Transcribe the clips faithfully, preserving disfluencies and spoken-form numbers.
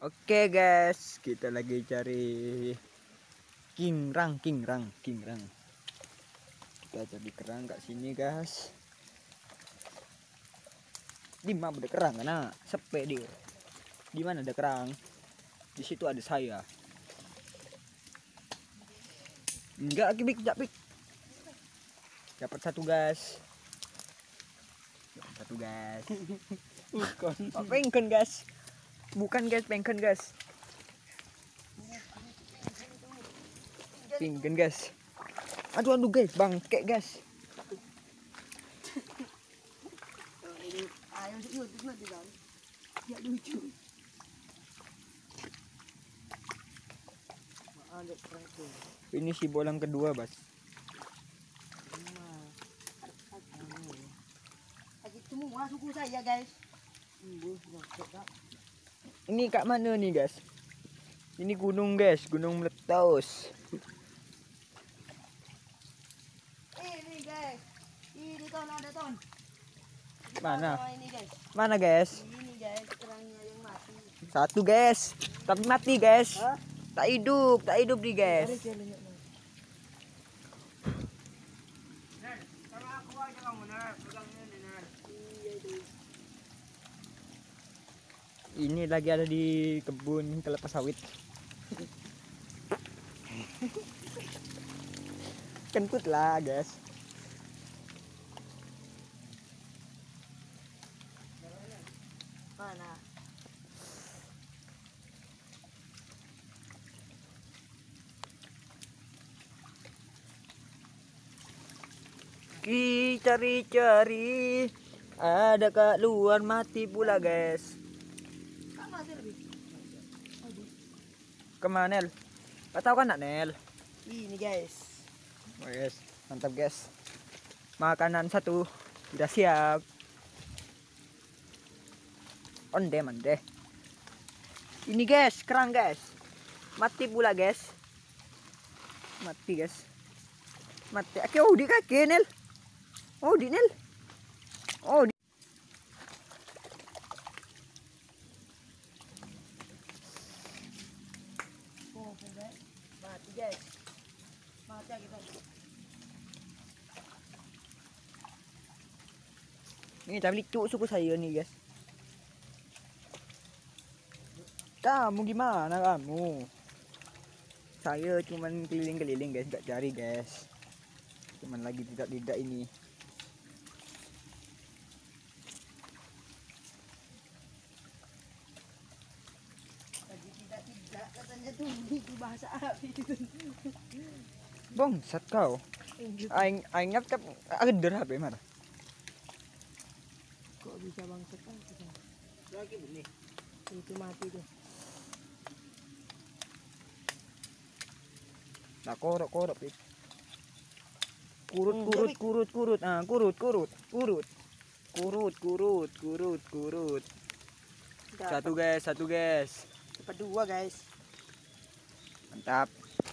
Oke guys, kita lagi cari king rang, king rang, king rang. Kita cari kerang kat sini guys. Di mana ada kerang karena sepe dia. Di mana ada kerang? Di situ ada saya. Enggak lagi bik, bik. Dapat satu guys. Dapat satu guys. Bukan. Oh, pengken guys. Bukan guys, pengken guys. Pengken guys. Aduh aduh guys, bangke guys. Ini si bolang kedua, Bas. Semua suku saya guys. Ini kak mana nih guys? Ini gunung guys, gunung meletus. Ini guys, ini ton ada ton. Mana? Ini guys. Mana guys? Ini guys kerangnya yang mati. Satu guys, tapi mati guys. Hah? Tak hidup, tak hidup nih guys. Ini lagi ada di kebun kelapa sawit. Kentut lah guys. Mana? Ki cari-cari, ada kat luar mati pula guys. Kak mati lebih. Kemana Nel? Gak tahu kan nak Nel? Ini guys. Oh, guys, mantap guys. Makanan satu sudah siap. Onde mande. Ini guys, kerang guys. Mati pula guys. Mati guys. Mati. Oke, oh di kaki Nel. Oh di Nel. Oh di. Oh, guys. Mati guys. Mati kita. Ini tapi licuk suku saya nih guys. Kamu gimana kamu? Saya cuman keliling-keliling guys, nggak cari guys. Cuman lagi tidak-tidak ini. Lagi tidak-tidak katanya tuh itu bahasa Arab itu. Bangsat kau. Aing aing ngap ada H P mana? Kok bisa bangsat kan? Lagi bunyi. Itu mati tuh. Nah, korok korok itu. Kurut Hmm, kurut tapi- kurut kurut ah kurut kurut kurut kurut kurut kurut kurut. Satu guys, satu guys. Dapat dua guys. Mantap.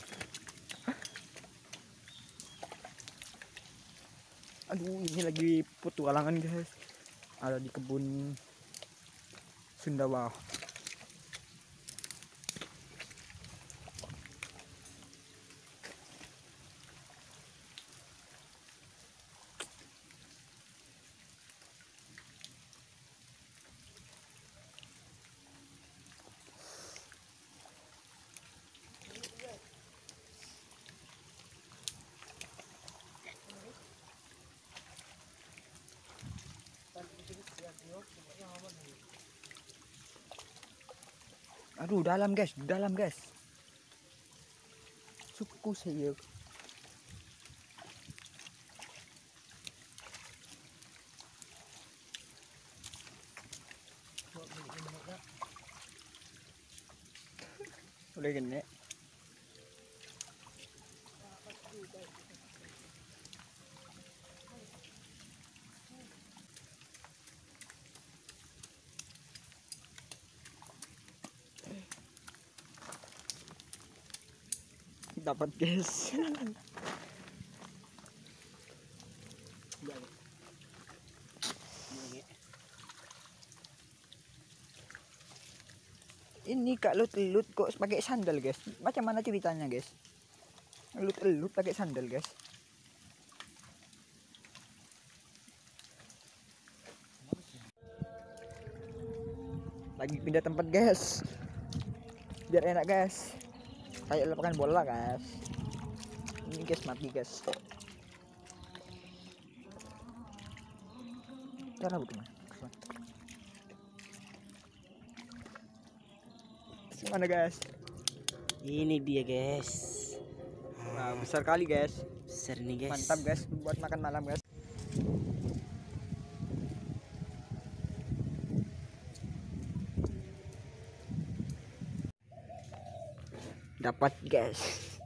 Aduh, ini lagi petualangan guys. Ada di kebun Sundawah. Aduh, dalam guys, dalam guys. Suku saya. Udah gini. Dapat guys. Ini kak lut-lut kok pakai sandal guys. Macam mana ceritanya guys? Lut-lut pakai sandal guys. Lagi pindah tempat guys. Biar enak guys. Kayak lapangan bola guys. Ini guys mati guys. Cara bagaimana? Mana guys? Ini dia guys. Wah, besar kali guys. Besar nih guys. Mantap guys buat makan malam guys. Dapat guys.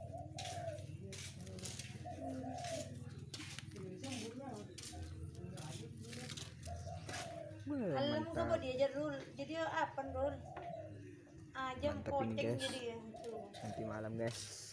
Wah, Alam ka ba mantap. dia jadi rul. Jadi apa rul? Aja Mantap ini, kotek guys. jadi ya. Tuh. Nanti malam guys.